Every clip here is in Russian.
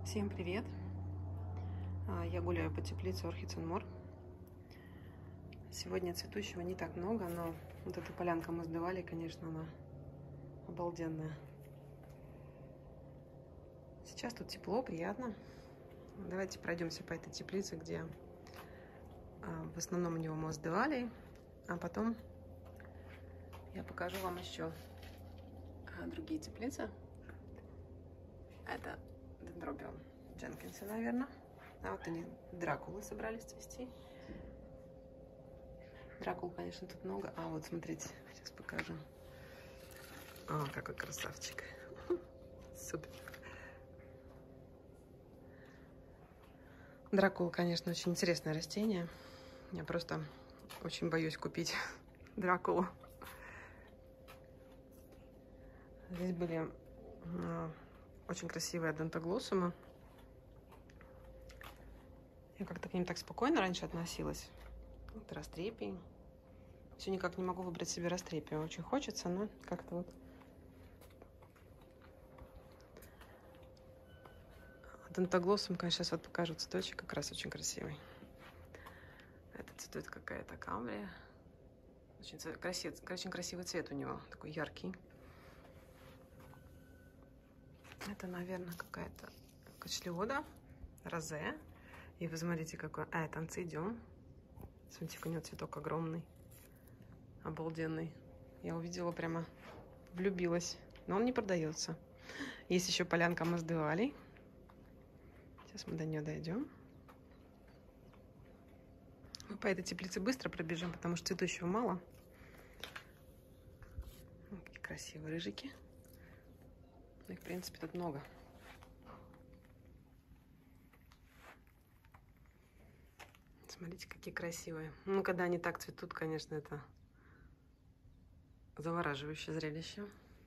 Всем привет! Я гуляю по теплице Orchids & More. Сегодня цветущего не так много, но вот эта полянка мы сдавали, конечно, она обалденная. Сейчас тут тепло, приятно. Давайте пройдемся по этой теплице, где в основном у него мы сдавали, а потом я покажу вам еще другие теплицы. Это Dendrobium Jenkinsi, наверное. А вот они дракулы собрались цвести. Дракул, конечно, тут много. А вот смотрите, сейчас покажу. О, какой красавчик. Супер. Дракул, конечно, очень интересное растение. Я просто очень боюсь купить дракулу. Здесь были очень красивые адентоглоссумы. Я как-то к ним так спокойно раньше относилась. Вот растрепий. Все никак не могу выбрать себе растрепию. Очень хочется, но как-то вот. Адентоглоссум, конечно, сейчас вот покажу цветочек, как раз очень красивый. Это цветет какая-то камбрия. Очень красивый цвет у него, такой яркий. Это, наверное, какая-то кочлеода, розе. И вы смотрите, какой... А, это анцидиум. Смотрите, у него цветок огромный. Обалденный. Я увидела, прямо влюбилась. Но он не продается. Есть еще полянка моздевалей. Сейчас мы до нее дойдем. Мы по этой теплице быстро пробежим, потому что цветущего мало. Вот какие красивые рыжики. Их, в принципе, тут много. Смотрите, какие красивые. Ну, когда они так цветут, конечно, это завораживающее зрелище.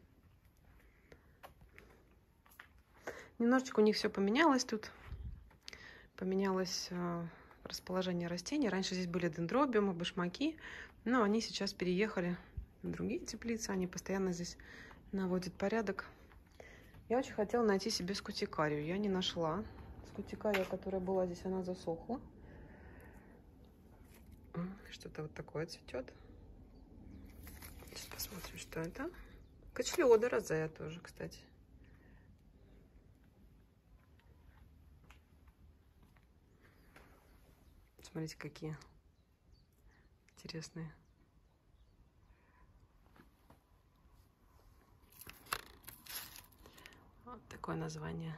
Немножечко у них все поменялось тут. Поменялось расположение растений. Раньше здесь были дендробиумы, башмаки, но они сейчас переехали в другие теплицы. Они постоянно здесь наводят порядок. Я очень хотела найти себе скутикарию. Я не нашла. Скутикария, которая была здесь, она засохла. Что-то вот такое цветет. Сейчас посмотрим, что это. Кочлеода розе тоже, кстати. Смотрите, какие интересные. Вот такое название.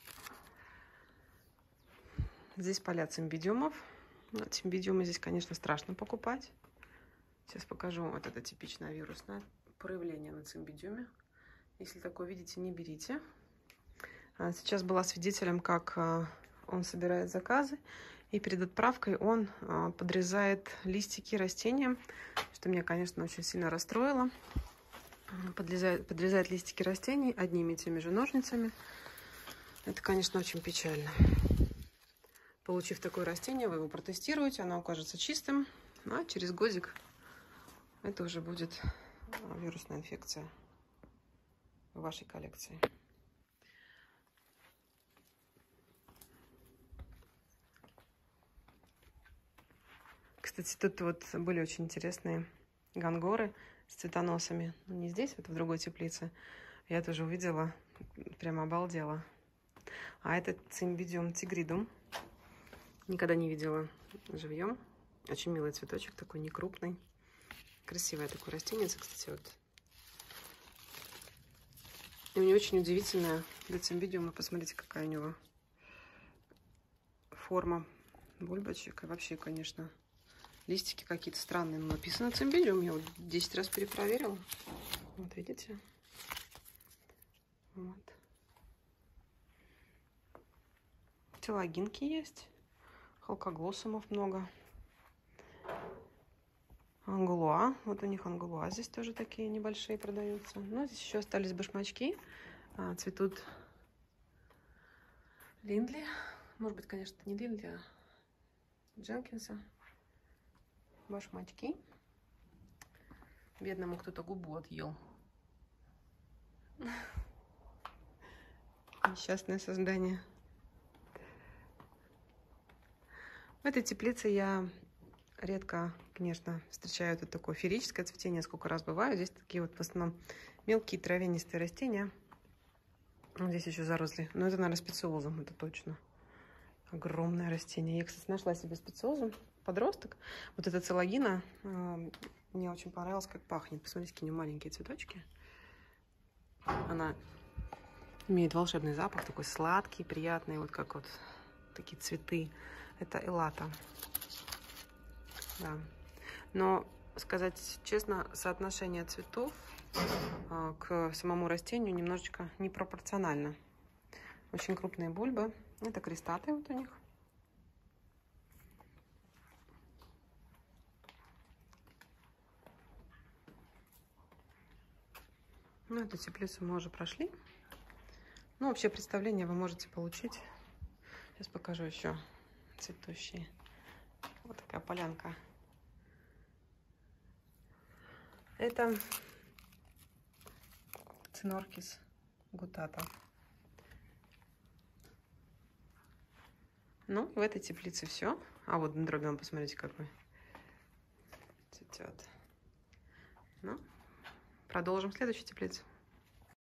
Здесь поля цимбидиумов. Цимбидиумы здесь, конечно, страшно покупать. Сейчас покажу. Вот это типичное вирусное проявление на цимбидиуме. Если такое видите, не берите. Сейчас была свидетелем, как он собирает заказы. И перед отправкой он подрезает листики растения, что меня, конечно, очень сильно расстроило. Подрезает листики растений одними и теми же ножницами. Это, конечно, очень печально. Получив такое растение, вы его протестируете, оно окажется чистым, а через годик это уже будет вирусная инфекция в вашей коллекции. Кстати, тут вот были очень интересные гангоры с цветоносами. Не здесь, вот в другой теплице. Я тоже увидела, прямо обалдела. А это цимбидиум тигридум. Никогда не видела живьем. Очень милый цветочек, такой некрупный. Красивое такое растение, кстати, вот. И у него очень удивительная для цимбидиума. Посмотрите, какая у него форма бульбочек. И вообще, конечно, листики какие-то странные. Но написано цимбидиум. Я вот 10 раз перепроверила. Вот видите? Вот. Телагинки есть. Халкоглоссумов много. Ангулуа. Вот у них ангулуа здесь тоже такие небольшие продаются. Но здесь еще остались башмачки. Цветут линдли. Может быть, конечно, не линдли, а Дженкинса. Башмачки. Бедному кто-то губу отъел. Несчастное создание. В этой теплице я редко, конечно, встречаю тут такое феерическое цветение, сколько раз бываю. Здесь такие вот в основном мелкие травянистые растения. Здесь еще заросли. Но это, наверное, специозум, это точно. Огромное растение. Я, кстати, нашла себе специозум, подросток. Вот эта целогина мне очень понравилось, как пахнет. Посмотрите, какие у нее маленькие цветочки. Она имеет волшебный запах, такой сладкий, приятный, вот как вот такие цветы. Это элата. Да. Но, сказать честно, соотношение цветов к самому растению немножечко непропорционально. Очень крупные бульбы. Это крестаты вот у них. Ну, эту теплицу мы уже прошли. Ну, общее представление вы можете получить. Сейчас покажу еще цветущие. Вот такая полянка. Это циноркис гутата. Ну, в этой теплице все. А вот дендробиум, посмотрите, какой цветет. Ну, продолжим в следующей теплице.